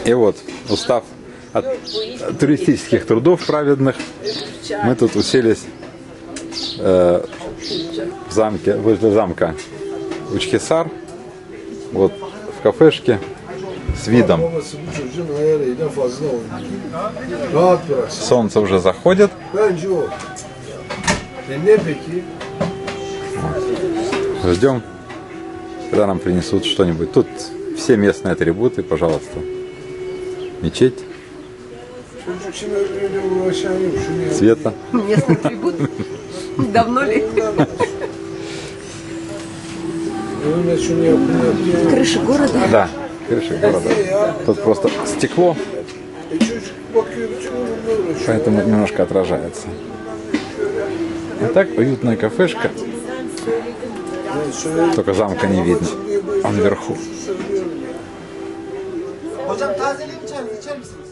И вот, устав от туристических трудов праведных, мы тут уселись в замке, возле замка Учхесар, вот в кафешке с видом. Солнце уже заходит. Ждем, когда нам принесут что-нибудь. Тут все местные атрибуты, пожалуйста. Мечеть. Света. Местный атрибут? Давно ли? Крыша города? Да, крыша города. Тут просто стекло, поэтому немножко отражается. А так уютная кафешка. Только замка не видно. Он вверху. Hocam tazeliği mi içer misiniz?